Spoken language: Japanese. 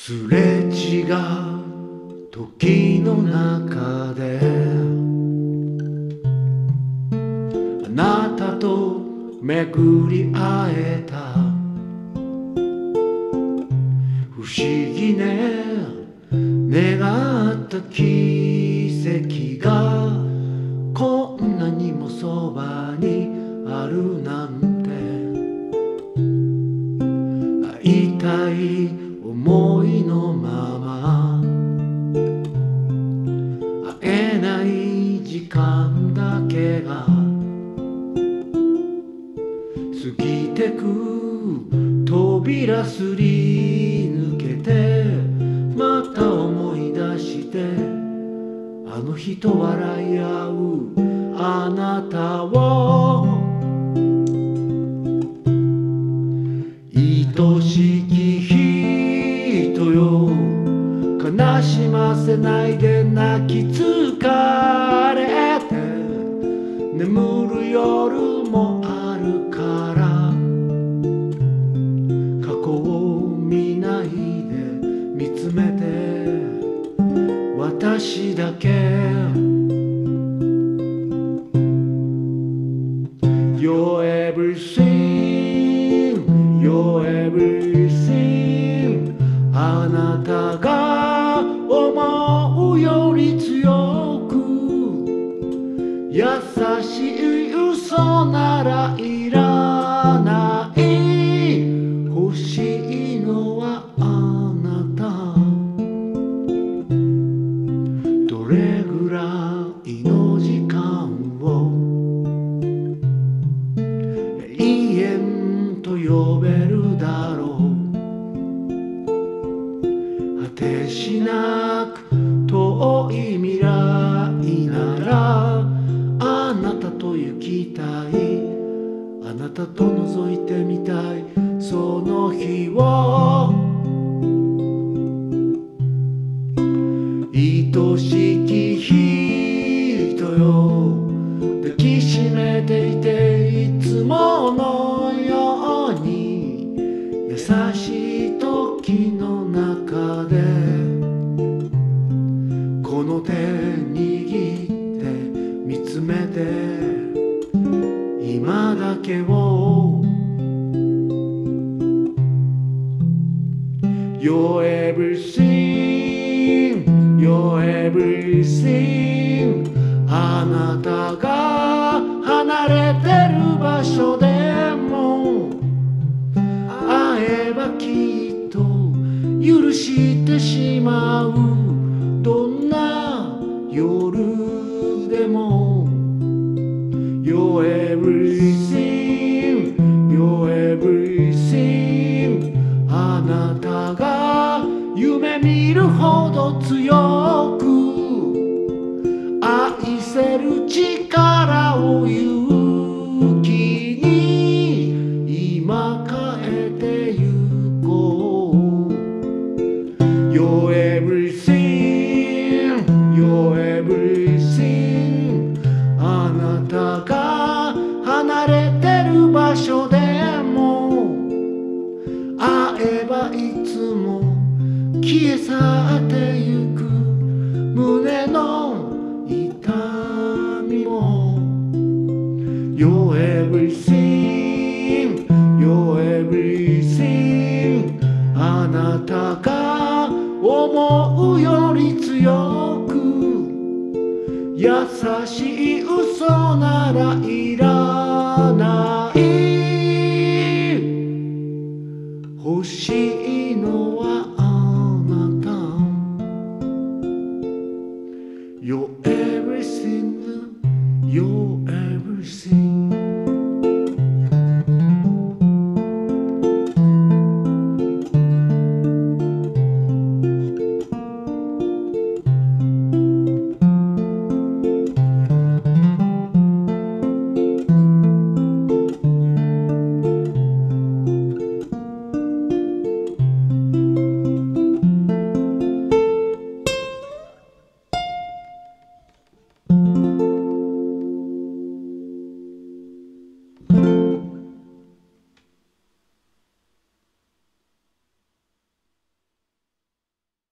すれ違う時の中であなたと巡り会えた不思議ね願った奇跡がこんなにもそばにあるなんて会いたい思いのまま会えない時間だけが過ぎてく扉すり抜けてまた思い出してあの日と笑い合うあなたを愛しき人よ悲しませないで泣き疲れて眠る夜もあるから過去を見ないで見つめて私だけ You're everything You're everything あなたが思うより強く優しい嘘ならいらない欲しいのはあなたどれぐらいの時間を永遠と呼べるだろう果てしなく遠い未来ならあなたと行きたいあなたと覗いてみたいその日を愛しき人よ抱きしめていていつものように優しい時の中でこの手握って見つめて今だけを You're everything You're everything あなたが離れてる場所でも会えばきっと許してしまうどんな夜でも You're everything You're everything あなたが夢見るほど強く愛せる力を勇気に今変えてゆこう You're everything You're everything あなたが離れてる場所でも会えばいつも消え去ってゆく胸の痛みも You're everything You're everything あなたが思うより強く優しい嘘ならいい